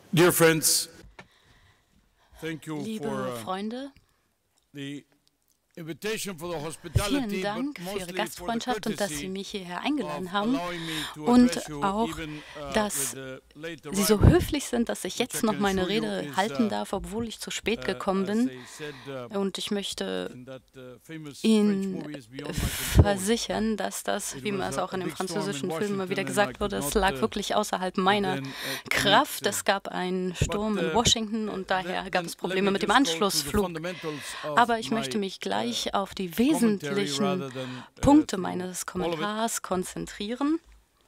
Dear friends, thank you Liebe for Freunde, the invitation for the hospitality, vielen Dank but für Ihre mostly for the Gastfreundschaft und dass Sie courtesy mich hierher of eingeladen haben allowing me to und address you auch, even dass with the late Sie so arrival, höflich sind, dass ich which I jetzt noch can meine assure you Rede is, halten darf, obwohl ich zu spät gekommen as bin. they said Und ich möchte in that famous French Ihnen movie, is beyond my control. versichern, dass das, It wie was man es auch in a dem big storm in französischen Film immer wieder Washington and I gesagt could wurde, es not lag wirklich außerhalb meiner then Kraft. commit. Es gab einen Sturm in Washington und daher gab es Let Probleme me mit dem just go to the Anschlussflug. fundamentals of Aber ich my möchte mich gleich auf die commentary wesentlichen rather than Punkte through meines all of it. Kommentars konzentrieren.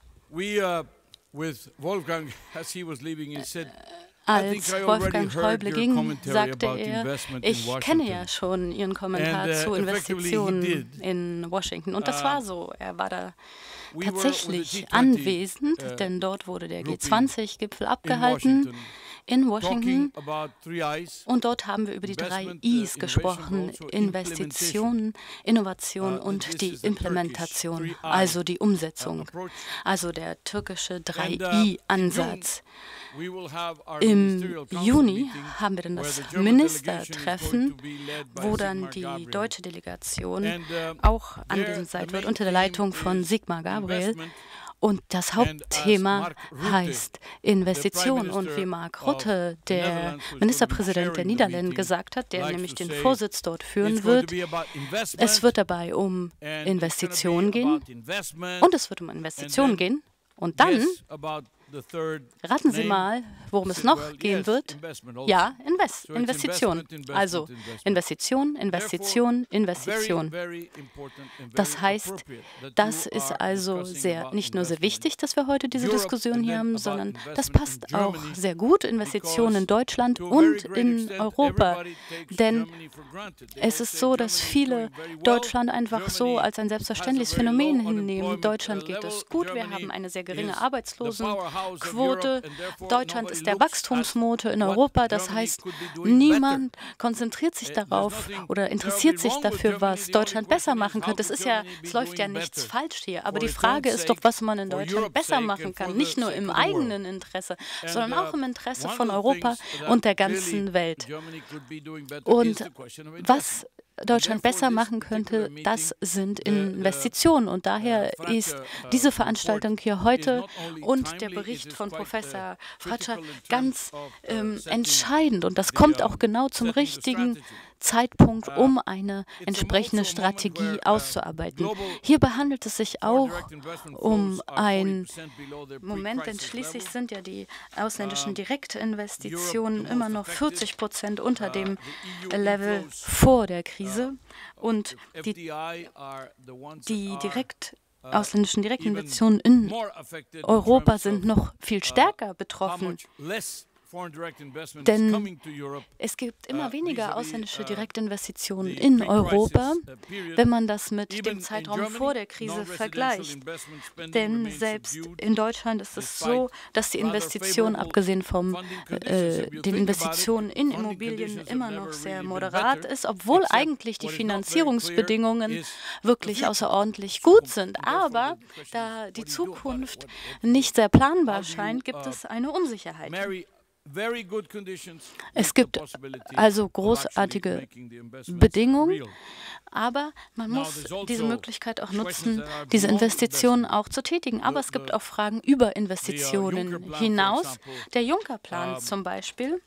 We with Wolfgang, as he was leaving, he said, Als Wolfgang Schäuble ging, sagte about er, investment in ich kenne Washington. ja schon Ihren Kommentar And, zu effectively he Investitionen did. in Washington. Und das war so. Er war da We were with tatsächlich the G20 anwesend, denn dort wurde der grouping G20-Gipfel in abgehalten Washington, in Washington. talking about 3 Is. Und dort haben wir über die 3 Investment, Is Innovation, gesprochen: but also Investitionen, Innovation und this die is the Implementation, Turkish 3I, also die Umsetzung, approach. also der türkische And, 3I-Ansatz. We will have our Im ministerial council Juni meeting, haben wir dann where das the German delegation is going Ministertreffen, to be led by wo dann Sigmar die Gabriel. deutsche Delegation And, auch there anwesend sein the wird, main unter der theme Leitung von is Sigmar Gabriel. investment. Und das And as Hauptthema Mark Rutte, heißt the Investition. Prime Und wie Minister Mark of Rutte, the der Netherlands, who is going to be Ministerpräsident der chairing the Niederlande, meeting, gesagt hat, der likes nämlich to den say, Vorsitz dort it's führen going to wird. be about Es investment, wird dabei um and Investitionen it's going gehen to be about investment, und es wird um Investitionen and then gehen. Und dann, yes, about the third raten Sie name. mal, worum es Said, noch well, gehen yes, wird. investment also. Ja, So it's Investition. investment, Also investment. Investition, Investition, Investition. Very important and very Das heißt, appropriate that das you ist are also discussing sehr, about nicht nur sehr investment wichtig, dass wir heute diese Europe Diskussion and hier then haben, about sondern das investment passt in auch Germany, sehr gut, Investitionen in Deutschland to a very und great in extent, Europa. everybody takes Denn Germany for granted. They es all ist say so, dass Germany is viele doing very well. Deutschland einfach so Germany als ein selbstverständliches has a very Phänomen low hinnehmen. unemployment Deutschland geht level. es gut, wir Germany haben eine sehr geringe is the powerhouse of Arbeitslosenquote. Europe, and therefore Deutschland nobody ist der looks at Wachstumsmotor in what Europa. Das Germany heißt, could be doing niemand konzentriert sich There's darauf nothing oder interessiert terribly sich wrong with dafür, Germany. was The only Deutschland besser question is, machen how könnte. could Es Germany be läuft ja doing nichts better? falsch hier. Aber For die its Frage own ist doch, sake, was man in for Deutschland Europe's besser sake, machen and kann. for Nicht the nur sake im of the world. eigenen Interesse, And, sondern auch im Interesse one von of the Europa things that und der clearly ganzen Welt. Germany could be doing better is Und the question of was investment. Deutschland Therefore, besser this machen particular könnte, das meeting, sind the Investitionen. Und daher Fratscher, ist diese report Veranstaltung hier is heute not only und der timely, it Bericht is von quite, Professor critical Fratscher in terms ganz of, setting entscheidend. Und das the, kommt auch genau zum setting the richtigen strategy. Zeitpunkt, um eine It's entsprechende also a moment Strategie where, auszuarbeiten. global Hierbei handelt es sich foreign auch direct investment um flows are ein 40% below their Moment, denn pre-crisis schließlich level. sind ja die ausländischen Direktinvestitionen Europe the immer most noch affected. 40% unter dem The EU Level inflows, vor der Krise. Und die FDI are the ones that die are ausländischen even Direktinvestitionen in more affected in Europa terms sind of, noch viel stärker how betroffen, much less foreign direct investment is denn coming to Europe es gibt immer weniger vis-à-vis, ausländische Direktinvestitionen the in pre-crisis, Europa, period. wenn man das mit Even dem in Zeitraum Germany, vor der Krise non-residential vergleicht. investment spending Denn remains selbst subdued in Deutschland ist es so, despite dass die rather Investitionen, favorable abgesehen von funding conditions. If you den think Investitionen about it, in funding Immobilien, conditions have immer never noch sehr really been moderat better, ist, obwohl except eigentlich die what is not very Finanzierungsbedingungen clear is wirklich the future. außerordentlich So, gut sind. and therefore Aber the question da is, die what do you do about it? Zukunft What nicht sehr planbar how do you, scheint, gibt es eine Unsicherheit. marry very good conditions Es with the gibt possibility also of großartige actually making the investments Bedingungen, real. aber man Now, muss there's also diese Möglichkeit auch questions nutzen, that are diese beyond Investitionen investment. auch zu tätigen. Aber es gibt The auch Fragen über Juncker Investitionen Plan, for hinaus. example, Der Juncker-Plan zum Beispiel,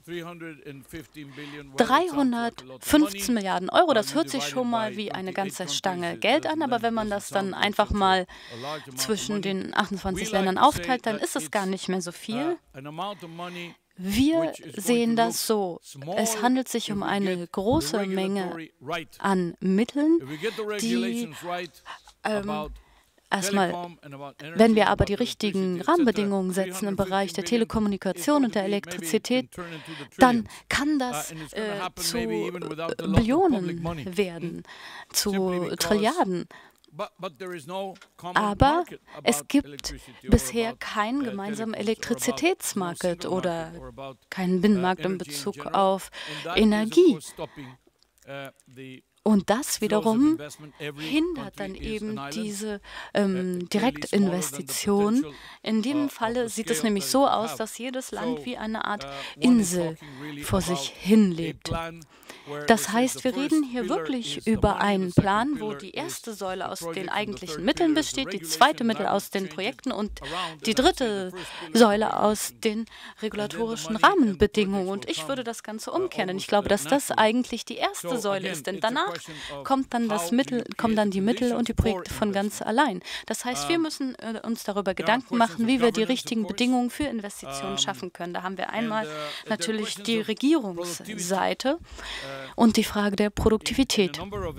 315 billion, well, it sounds like a lot of 315 money. Milliarden Euro, das You hört sich divide schon it mal by wie eine 28 ganze countries, Stange it Geld doesn't an, aber then wenn man doesn't das dann sound like einfach such mal a large amount of zwischen money. den 28 We Ländern like to say aufteilt, dann that ist es it's, gar nicht mehr so viel. an amount of money Wir which is going sehen to das so. look small Es handelt sich if um we eine get the große Menge regulatory right. an Mitteln, If we get the die regulations right about erstmal, telecom and about energy, wenn wir aber about die richtigen electricity, etc., Rahmenbedingungen setzen im 315 Bereich der billion Telekommunikation und der is going to be, maybe it Elektrizität, can turn into the dann trillions. kann das And it's gonna happen zu maybe even without the lot of public Billionen money. werden, zu Simply because Trilliarden. But there is no common Aber market es about gibt electricity or bisher about, keinen gemeinsamen telecoms or about no Elektrizitätsmarkt single oder market or about, keinen Binnenmarkt in energy in Bezug general. auf And that is, of Energie. course, stopping, the Und das wiederum hindert dann eben diese Direktinvestition. In dem Falle sieht es nämlich so aus, dass jedes Land wie eine Art Insel vor sich hin lebt. Das heißt, wir reden hier wirklich über einen Plan, wo die erste Säule aus den eigentlichen Mitteln besteht, die zweite Mittel aus den Projekten und die dritte Säule aus den regulatorischen Rahmenbedingungen. Und ich würde das Ganze umkehren, denn ich glaube, dass das eigentlich die erste Säule ist, denn danach kommen dann die Mittel und die Projekte von ganz allein. Das heißt, wir müssen uns darüber Gedanken machen, wie wir die richtigen Bedingungen für Investitionen schaffen können. Da haben wir einmal natürlich die Regierungsseite und die Frage der Produktivität.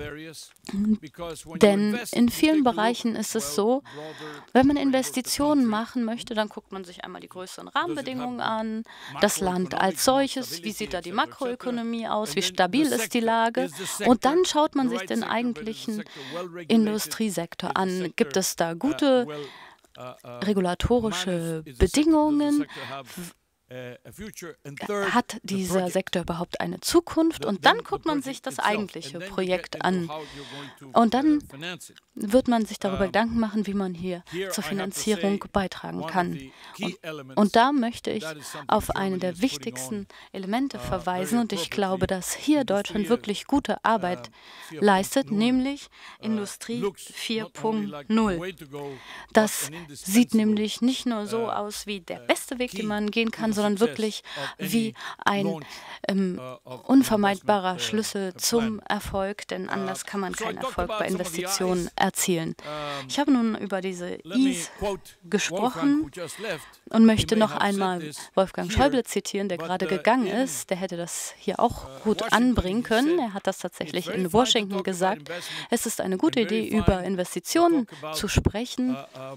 Denn in vielen Bereichen ist es so, wenn man Investitionen machen möchte, dann guckt man sich einmal die größeren Rahmenbedingungen an, das Land als solches, wie sieht da die Makroökonomie aus, wie stabil ist die Lage, und dann schaut man sich den eigentlichen Industriesektor an. Gibt es da gute regulatorische Bedingungen? Hat dieser Sektor überhaupt eine Zukunft? Und dann guckt man sich das eigentliche Projekt an. Und dann wird man sich darüber Gedanken machen, wie man hier zur Finanzierung beitragen kann. Und da möchte ich auf eine der wichtigsten Elemente verweisen. Und ich glaube, dass hier Deutschland wirklich gute Arbeit leistet, nämlich Industrie 4.0. Das sieht nämlich nicht nur so aus wie der beste Weg, den man gehen kann, sondern wirklich wie ein unvermeidbarer Schlüssel zum Erfolg, denn anders kann man keinen Erfolg bei Investitionen erzielen. Ich habe nun über diese Is gesprochen und möchte noch einmal Wolfgang Schäuble zitieren, der gerade gegangen ist. Der hätte das hier auch gut anbringen können. Er hat das tatsächlich in Washington gesagt. Es ist eine gute Idee, über Investitionen zu sprechen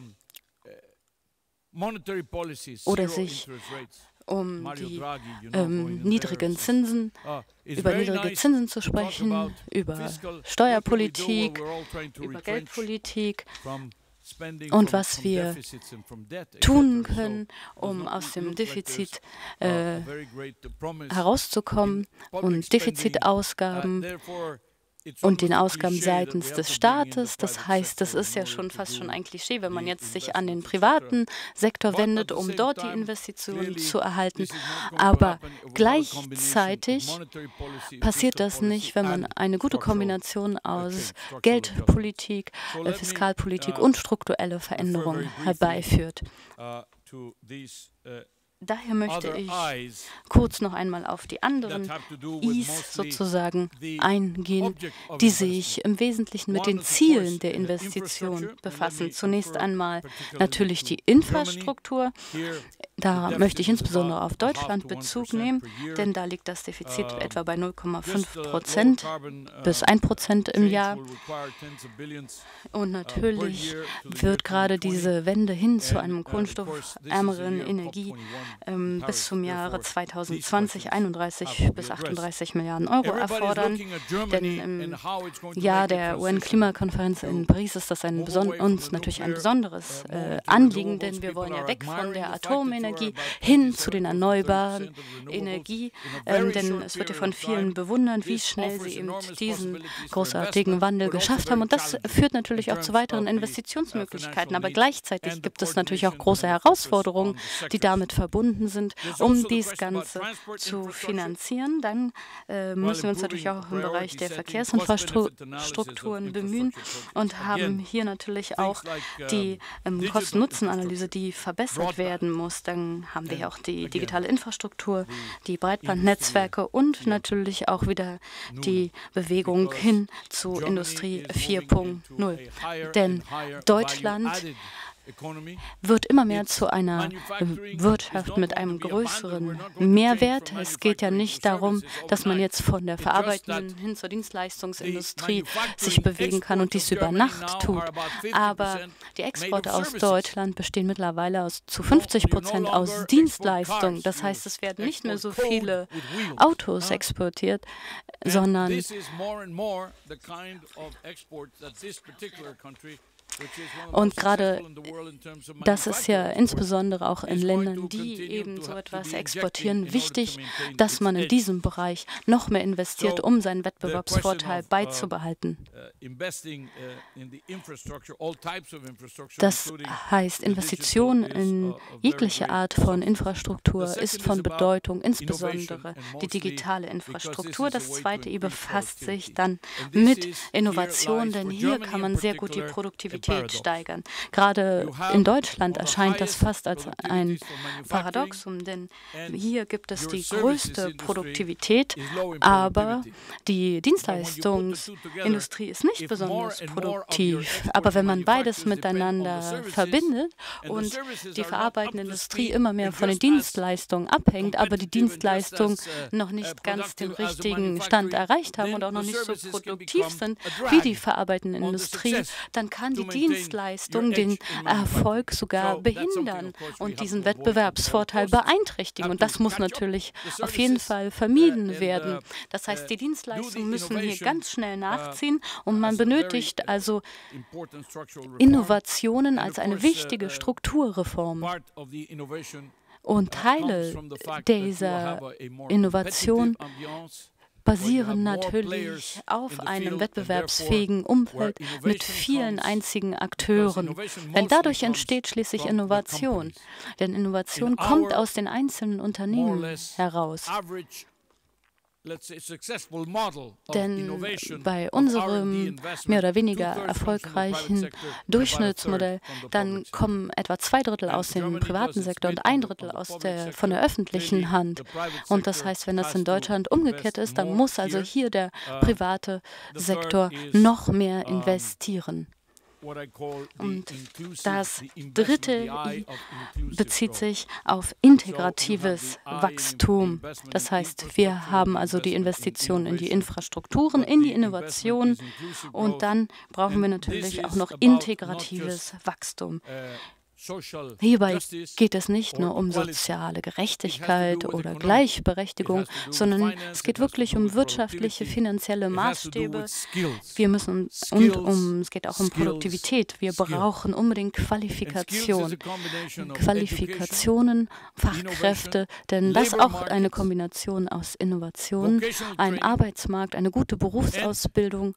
oder sich um die niedrigen Zinsen, über niedrige Zinsen zu sprechen, über Steuerpolitik, über Geldpolitik und was wir tun können, um aus dem Defizit herauszukommen und Defizitausgaben und den Ausgaben seitens des Staates. Das heißt, das ist ja schon fast schon ein Klischee, wenn man jetzt sich an den privaten Sektor wendet, um dort die Investitionen zu erhalten. Aber gleichzeitig passiert das nicht, wenn man eine gute Kombination aus Geldpolitik, Fiskalpolitik und strukturelle Veränderungen herbeiführt. Daher möchte ich kurz noch einmal auf die anderen Is sozusagen eingehen, die sich im Wesentlichen mit den Zielen der Investition befassen. Zunächst einmal natürlich die Infrastruktur. Da möchte ich insbesondere auf Deutschland Bezug nehmen, denn da liegt das Defizit etwa bei 0,5% bis 1% im Jahr. Und natürlich wird gerade diese Wende hin zu einem kohlenstoffärmeren Energie bis zum Jahre 2020 31 bis 38 Milliarden Euro erfordern. Denn im Jahr der UN-Klimakonferenz in Paris ist das uns natürlich ein besonderes Anliegen, denn wir wollen ja weg von der Atomenergie hin zu den erneuerbaren Energie. Denn es wird ja von vielen bewundert, wie schnell sie eben diesen großartigen Wandel geschafft haben. Und das führt natürlich auch zu weiteren Investitionsmöglichkeiten. Aber gleichzeitig gibt es natürlich auch große Herausforderungen, die damit verbunden sind, um dies Ganze zu finanzieren. Dann müssen wir uns natürlich auch im Bereich der Verkehrsinfrastrukturen bemühen und haben hier natürlich auch die Kosten-Nutzen-Analyse, die verbessert werden muss. Dann haben wir auch die digitale Infrastruktur, die Breitbandnetzwerke und natürlich auch wieder die Bewegung hin zu Industrie 4.0. Denn Deutschland wird immer mehr zu einer Wirtschaft mit einem größeren Mehrwert. Es geht ja nicht darum, dass man jetzt von der verarbeitenden hin zur Dienstleistungsindustrie sich bewegen kann und dies über Nacht tut. Aber die Exporte aus Deutschland bestehen mittlerweile zu 50% aus Dienstleistungen. Das heißt, es werden nicht mehr so viele Autos exportiert, sondern Und gerade das ist ja insbesondere auch in Ländern, die eben so etwas exportieren, wichtig, dass man in diesem Bereich noch mehr investiert, um seinen Wettbewerbsvorteil beizubehalten. Das heißt, Investitionen in jegliche Art von Infrastruktur ist von Bedeutung, insbesondere die digitale Infrastruktur. Das Zweite befasst sich dann mit Innovation, denn hier kann man sehr gut die Produktivität steigern. Gerade in Deutschland erscheint das fast als ein Paradoxum, denn hier gibt es die größte Produktivität, aber die Dienstleistungsindustrie ist nicht besonders produktiv. Aber wenn man beides miteinander verbindet und die verarbeitende Industrie immer mehr von den Dienstleistungen abhängt, aber die Dienstleistungen noch nicht ganz den richtigen Stand erreicht haben und auch noch nicht so produktiv sind wie die verarbeitende Industrie, dann kann die Dienstleistung den Erfolg sogar behindern und diesen Wettbewerbsvorteil beeinträchtigen. Und das muss natürlich auf jeden Fall vermieden werden. Das heißt, die Dienstleistungen müssen hier ganz schnell nachziehen und man benötigt also Innovationen als eine wichtige Strukturreform. Und Teile dieser Innovation basieren natürlich auf einem wettbewerbsfähigen Umfeld mit vielen einzigen Akteuren. Denn dadurch entsteht schließlich Innovation. Denn Innovation kommt aus den einzelnen Unternehmen heraus. Denn bei unserem mehr oder weniger erfolgreichen Durchschnittsmodell, dann kommen etwa 2/3 aus dem privaten Sektor und 1/3 von der öffentlichen Hand. Und das heißt, wenn das in Deutschland umgekehrt ist, dann muss also hier der private Sektor noch mehr investieren. Und das dritte I bezieht sich auf integratives Wachstum. Das heißt, wir haben also die Investitionen in die Infrastrukturen, in die Innovation und dann brauchen wir natürlich auch noch integratives Wachstum. Hierbei geht es nicht nur um soziale Gerechtigkeit oder Gleichberechtigung, sondern es geht wirklich um wirtschaftliche, finanzielle Maßstäbe. Es geht auch um Produktivität. Wir brauchen unbedingt Qualifikationen, Fachkräfte, denn das ist auch eine Kombination aus Innovation, ein Arbeitsmarkt, eine gute Berufsausbildung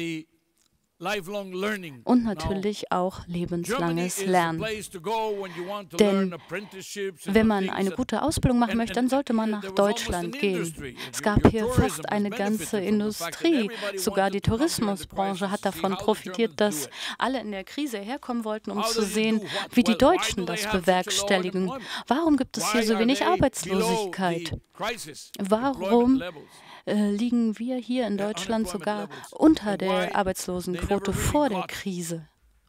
und natürlich auch lebenslanges Lernen. Denn wenn man eine gute Ausbildung machen möchte, dann sollte man nach Deutschland gehen. Es gab hier fast eine ganze Industrie. Sogar die Tourismusbranche hat davon profitiert, dass alle in der Krise herkommen wollten, um zu sehen, wie die Deutschen das bewerkstelligen. Warum gibt es hier so wenig Arbeitslosigkeit? Warum liegen wir hier in Deutschland sogar unter der Arbeitslosenquote vor der Krise?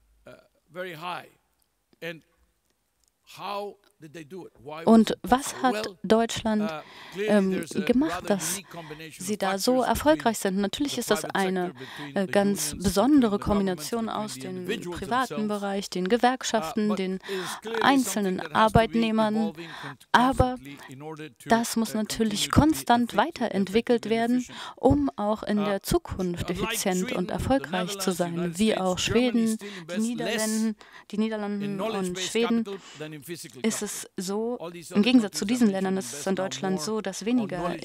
Und was hat Deutschland gemacht, dass sie da so erfolgreich sind? Natürlich ist das eine ganz besondere Kombination aus dem privaten Bereich, den Gewerkschaften, den einzelnen Arbeitnehmern, aber das muss natürlich konstant weiterentwickelt werden, um auch in der Zukunft effizient und erfolgreich zu sein, wie auch Schweden, die Niederlanden und Schweden ist es so, im Gegensatz zu diesen Ländern ist es in Deutschland so, dass weniger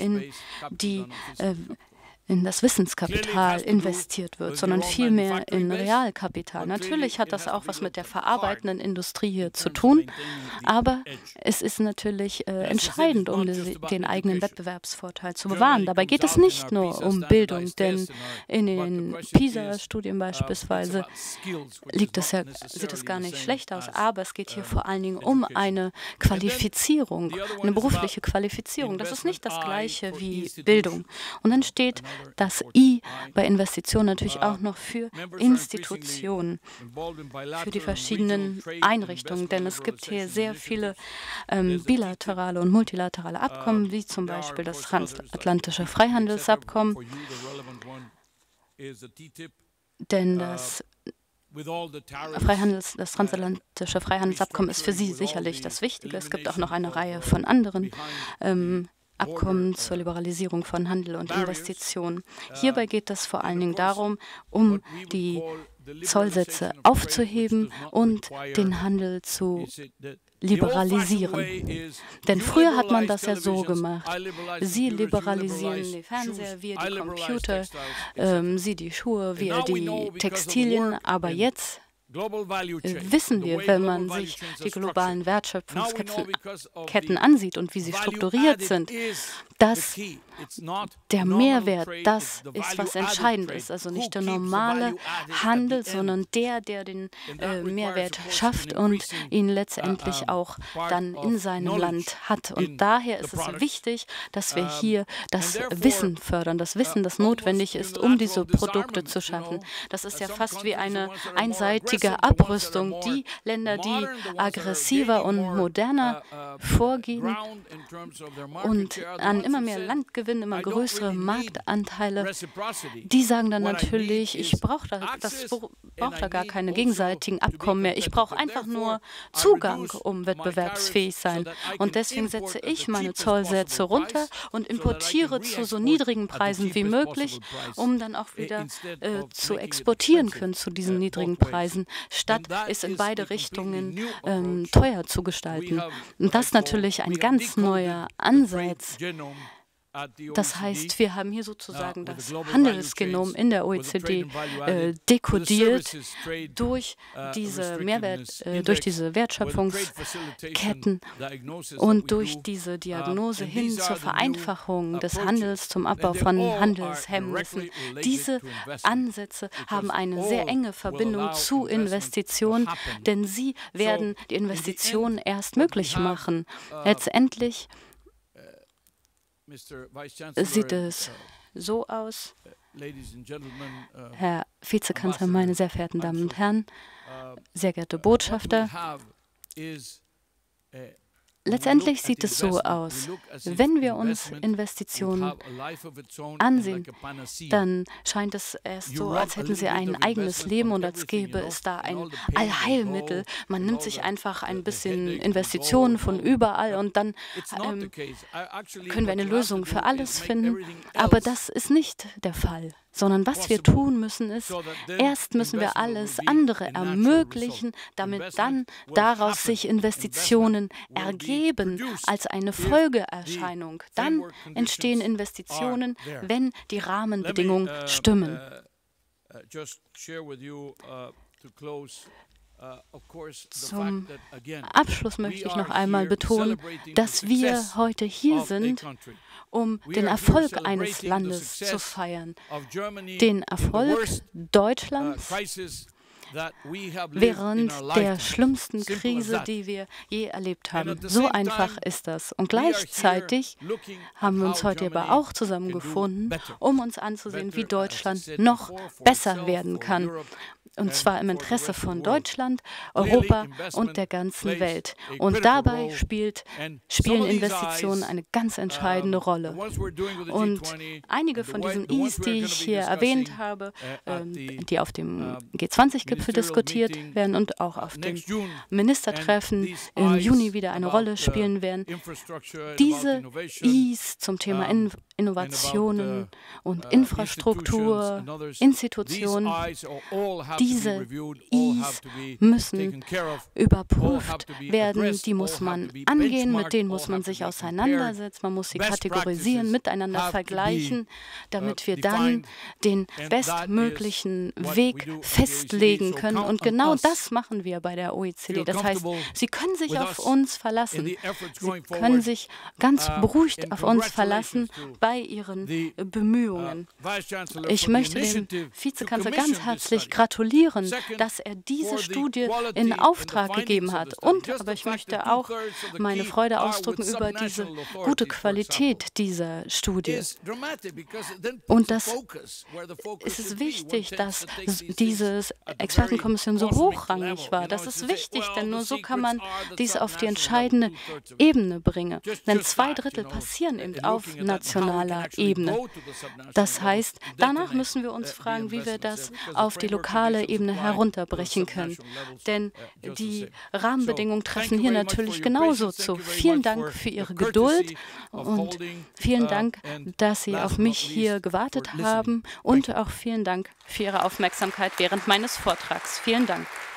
in das Wissenskapital investiert wird, sondern vielmehr in Realkapital. Natürlich hat das auch was mit der verarbeitenden Industrie hier zu tun, aber es ist natürlich entscheidend, um den eigenen Wettbewerbsvorteil zu bewahren. Dabei geht es nicht nur um Bildung, denn in den PISA-Studien beispielsweise sieht es gar nicht schlecht aus, aber es geht hier vor allen Dingen um eine Qualifizierung, eine berufliche Qualifizierung. Das ist nicht das Gleiche wie Bildung. Und dann steht das I bei Investitionen natürlich auch noch für Institutionen, für die verschiedenen Einrichtungen, denn es gibt hier sehr viele bilaterale und multilaterale Abkommen, wie zum Beispiel das Transatlantische Freihandelsabkommen, denn das Transatlantische Freihandelsabkommen ist für Sie sicherlich das Wichtige. Es gibt auch noch eine Reihe von anderen Abkommen zur Liberalisierung von Handel und Investitionen. Hierbei geht es vor allen Dingen darum, um die Zollsätze aufzuheben und den Handel zu liberalisieren. Denn früher hat man das ja so gemacht. Sie liberalisieren die Fernseher, wir die Computer, Sie die Schuhe, wir die Textilien, aber jetzt wissen wir, wenn man sich die globalen Wertschöpfungsketten ansieht und wie sie strukturiert sind, dass der Mehrwert das ist, was entscheidend ist. Also nicht der normale Handel, sondern der den Mehrwert schafft und ihn letztendlich auch dann in seinem Land hat. Und daher ist es wichtig, dass wir hier das Wissen fördern, das Wissen, das notwendig ist, um diese Produkte zu schaffen. Das ist ja fast wie eine einseitige Abrüstung. Die Länder, die aggressiver und moderner vorgehen und an immer mehr Land gewinnen, immer größere Marktanteile, die sagen dann natürlich, ich brauche da gar keine gegenseitigen Abkommen mehr. Ich brauche einfach nur Zugang, um wettbewerbsfähig sein. Und deswegen setze ich meine Zollsätze runter und importiere zu so niedrigen Preisen wie möglich, um dann auch wieder zu exportieren können zu diesen niedrigen Preisen, statt es in beide Richtungen teuer zu gestalten. Und das ist natürlich ein ganz neuer Ansatz. Das heißt, wir haben hier sozusagen das Handelsgenom in der OECD dekodiert durch diese Wertschöpfungsketten und durch diese Diagnose hin zur Vereinfachung des Handels, zum Abbau von Handelshemmnissen. Diese Ansätze haben eine sehr enge Verbindung zu Investitionen, denn sie werden die Investitionen erst möglich machen. Letztendlich sieht es so aus, Herr Vizekanzler, meine sehr verehrten Damen und Herren, sehr geehrte Botschafter, letztendlich sieht es so aus, wenn wir uns Investitionen ansehen, dann scheint es erst so, als hätten sie ein eigenes Leben und als gäbe es da ein Allheilmittel. Man nimmt sich einfach ein bisschen Investitionen von überall und dann können wir eine Lösung für alles finden. Aber das ist nicht der Fall. Sondern was wir tun müssen ist, erst müssen wir alles andere ermöglichen, damit dann daraus sich Investitionen ergeben als eine Folgeerscheinung. Dann entstehen Investitionen, wenn die Rahmenbedingungen stimmen. Zum Abschluss möchte ich noch einmal betonen, dass wir heute hier sind, um den Erfolg eines Landes zu feiern. Den Erfolg Deutschlands während der schlimmsten Krise, die wir je erlebt haben. So einfach ist das. Und gleichzeitig haben wir uns heute aber auch zusammengefunden, um uns anzusehen, wie Deutschland noch besser werden kann. Und zwar im Interesse von Deutschland, Europa und der ganzen Welt. Und dabei spielen Investitionen eine ganz entscheidende Rolle. Und einige von diesen Is, die ich hier erwähnt habe, die auf dem G20-Gipfel diskutiert werden und auch auf dem Ministertreffen im Juni wieder eine Rolle spielen werden, diese Is zum Thema Innovationen und Infrastruktur, Institutionen, diese Is müssen überprüft werden, die muss man angehen, mit denen muss man sich auseinandersetzen, man muss sie kategorisieren, miteinander vergleichen, damit wir dann den bestmöglichen Weg festlegen können. Und genau das machen wir bei der OECD. Das heißt, Sie können sich auf uns verlassen. Sie können sich ganz beruhigt auf uns verlassen bei Ihren Bemühungen. Ich möchte dem Vizekanzler ganz herzlich gratulieren, dass er diese Studie in Auftrag gegeben hat. Aber ich möchte auch meine Freude ausdrücken über diese gute Qualität dieser Studie. Und es ist wichtig, dass diese Expertenkommission so hochrangig war. Das ist wichtig, denn nur so kann man dies auf die entscheidende Ebene bringen. Denn 2/3 passieren eben auf nationaler Ebene. Das heißt, danach müssen wir uns fragen, wie wir das auf die lokale nationaler Ebene herunterbrechen können. Denn die Rahmenbedingungen treffen hier natürlich genauso zu. Vielen Dank für Ihre Geduld und vielen Dank, dass Sie auf mich hier gewartet haben und auch vielen Dank für Ihre Aufmerksamkeit während meines Vortrags. Vielen Dank.